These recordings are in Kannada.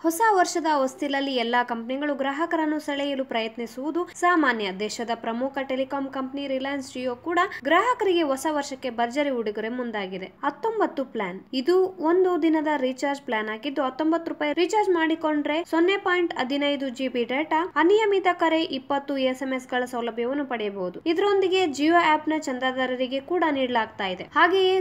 ಹೊಸ ವರ್ಷದ ಹೊಸ್ತಿಲಲ್ಲಿ ಎಲ್ಲಾ ಕಂಪನಿಗಳು ಗ್ರಾಹಕರನ್ನು ಸೆಳೆಯಲು ಪ್ರಯತ್ನಿಸುವುದು ಸಾಮಾನ್ಯ. ದೇಶದ ಪ್ರಮುಖ ಟೆಲಿಕಾಂ ಕಂಪನಿ ರಿಲಯನ್ಸ್ ಜಿಯೋ ಕೂಡ ಗ್ರಾಹಕರಿಗೆ ಹೊಸ ವರ್ಷಕ್ಕೆ ಭರ್ಜರಿ ಉಡುಗೊರೆ ಮುಂದಾಗಿದೆ. 19 ಪ್ಲಾನ್. ಇದು ಒಂದು ದಿನದ ರೀಚಾರ್ಜ್ ಪ್ಲಾನ್ ಆಗಿದ್ದು, ₹19 ರೀಚಾರ್ಜ್ ಮಾಡಿಕೊಂಡ್ರೆ 0.15 GB ಡೇಟಾ, ಅನಿಯಮಿತ ಕರೆ, 20 SMS ಗಳ ಸೌಲಭ್ಯವನ್ನು ಪಡೆಯಬಹುದು. ಇದರೊಂದಿಗೆ ಜಿಯೋ ಆಪ್ ನ ಚಂದಾದಾರರಿಗೆ ಕೂಡ ನೀಡಲಾಗ್ತಾ ಇದೆ. ಹಾಗೆಯೇ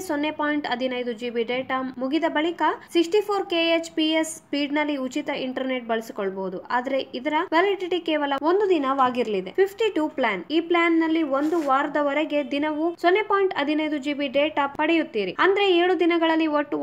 0.15 GB ಡೇಟಾ ಮುಗಿದ ಬಳಿಕ 64 kbps ಸ್ಪೀಡ್ ನಲ್ಲಿ ಉಚಿತ ಇಂಟರ್ನೆಟ್ ಬಳಸಿಕೊಳ್ಳಬಹುದು. ಆದ್ರೆ ಇದರ ವ್ಯಾಲಿಡಿಟಿ ಕೇವಲ ಒಂದು ದಿನವಾಗಿರಲಿದೆ. 52 ಪ್ಲಾನ್. ಈ ಪ್ಲಾನ್ ನಲ್ಲಿ ಒಂದು ವಾರದವರೆಗೆ ದಿನವೂ 0.15 GB ಡೇಟಾ ಪಡೆಯುತ್ತೀರಿ. ಅಂದ್ರೆ 7 ದಿನಗಳಲ್ಲಿ ಒಟ್ಟು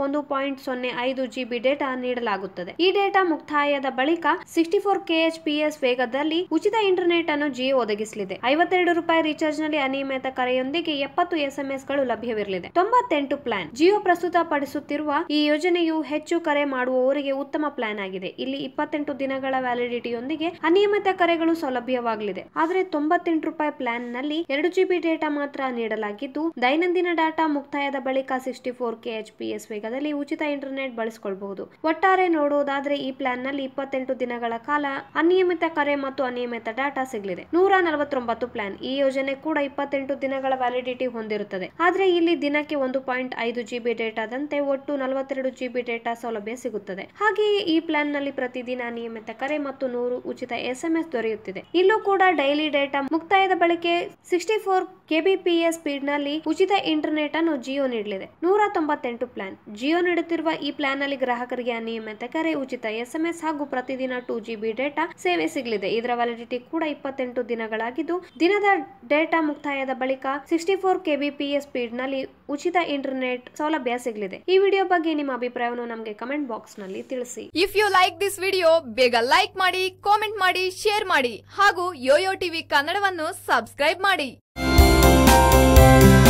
1.05 GB ಡೇಟಾ ನೀಡಲಾಗುತ್ತದೆ. ಈ ಡೇಟಾ ಮುಕ್ತಾಯದ ಬಳಿಕ 64 kbps ವೇಗದಲ್ಲಿ ಉಚಿತ ಇಂಟರ್ನೆಟ್ ಅನ್ನು ಜಿಯೋ ಒದಗಿಸಲಿದೆ. ₹52 ರೀಚಾರ್ಜ್ ನಲ್ಲಿ ಅನಿಯಮಿತ ಕರೆಯೊಂದಿಗೆ 70 SMS ಗಳು ಲಭ್ಯವಿರಲಿದೆ. 98 ಪ್ಲಾನ್. ಜಿಯೋ ಪ್ರಸ್ತುತ ಪಡಿಸುತ್ತಿರುವ ಈ ಯೋಜನೆಯು ಹೆಚ್ಚು ಕರೆ ಮಾಡುವವರಿಗೆ ಉತ್ತಮ ಪ್ಲಾನ್ ಆಗಿದೆ. ಇಲ್ಲಿ 28 ದಿನಗಳ ವ್ಯಾಲಿಡಿಟಿಯೊಂದಿಗೆ ಅನಿಯಮಿತ ಕರೆಗಳು ಸೌಲಭ್ಯವಾಗಲಿದೆ. ಆದ್ರೆ ₹98 ಪ್ಲಾನ್ ನಲ್ಲಿ 2 GB ಡೇಟಾ ಮಾತ್ರ ನೀಡಲಾಗಿದ್ದು, ದೈನಂದಿನ ಡಾಟಾ ಮುಕ್ತಾಯದ ಬಳಿಕ 64 kbps ವೇಗದಲ್ಲಿ ಉಚಿತ ಇಂಟರ್ನೆಟ್ ಬಳಸಿಕೊಳ್ಳಬಹುದು. ಒಟ್ಟಾರೆ ನೋಡೋದಾದ್ರೆ ಈ ಪ್ಲಾನ್ ನಲ್ಲಿ 28 ದಿನಗಳ ಕಾಲ ಅನಿಯಮಿತ ಕರೆ ಮತ್ತು ಅನಿಯಮಿತ ಡಾಟಾ ಸಿಗಲಿದೆ. 149 ಪ್ಲಾನ್. ಈ ಯೋಜನೆ ಕೂಡ 28 ದಿನಗಳ ವ್ಯಾಲಿಡಿಟಿ ಹೊಂದಿರುತ್ತದೆ. ಆದ್ರೆ ಇಲ್ಲಿ ದಿನಕ್ಕೆ 1.5 GB ಡೇಟಾದಂತೆ ಒಟ್ಟು 42 GB ಡೇಟಾ ಸೌಲಭ್ಯ ಸಿಗುತ್ತದೆ. ಹಾಗೆಯೇ ಈ ಪ್ಲಾನ್ ನಲ್ಲಿ ಪ್ರತಿದಿನ ಅನಿಯಮಿತ ಕರೆ ಮತ್ತು 100 ಉಚಿತ SMS ದೊರೆಯುತ್ತಿದೆ. ಇಲ್ಲೂ ಕೂಡ ಡೈಲಿ ಡೇಟಾ ಮುಕ್ತಾಯದ ಬಳಿಕೆ 64 kbps ಸ್ಪೀಡ್ ನಲ್ಲಿ ಉಚಿತ ಇಂಟರ್ನೆಟ್ ಅನ್ನು ಜಿಯೋ ನೀಡಲಿದೆ. 198 ಪ್ಲಾನ್. ಜಿಯೋ ನೀಡುತ್ತಿರುವ ಈ ಪ್ಲಾನ್ ನಲ್ಲಿ ಗ್ರಾಹಕರಿಗೆ ಅನಿಯಮಿತ ಕರೆ, ಉಚಿತ SMS ಹಾಗೂ ಪ್ರತಿದಿನ 2 GB ಡೇಟಾ ಸೇವೆ ಸಿಗಲಿದೆ. ಇದರ ವ್ಯಾಲಿಡಿಟಿ ಕೂಡ 28 ದಿನಗಳಾಗಿದ್ದು, ದಿನದ ಡೇಟಾ ಮುಕ್ತಾಯದ ಬಳಿಕ 64 kbps ಸ್ಪೀಡ್ ನಲ್ಲಿ ಉಚಿತ ಇಂಟರ್ನೆಟ್ ಸೌಲಭ್ಯ ಸಿಗಲಿದೆ. ಈ ವಿಡಿಯೋ ಬಗ್ಗೆ ನಿಮ್ಮ ಅಭಿಪ್ರಾಯವನ್ನು ನಮಗೆ ಕಮೆಂಟ್ ಬಾಕ್ಸ್ ನಲ್ಲಿ ತಿಳಿಸಿ. If you like this video, ಬೇಗ ಲೈಕ್ ಮಾಡಿ, ಕಾಮೆಂಟ್ ಮಾಡಿ, ಶೇರ್ ಮಾಡಿ ಹಾಗೂ ಯೋಯೋ ಟಿವಿ ಕನ್ನಡವನ್ನು ಸಬ್ಸ್ಕ್ರೈಬ್ ಮಾಡಿ.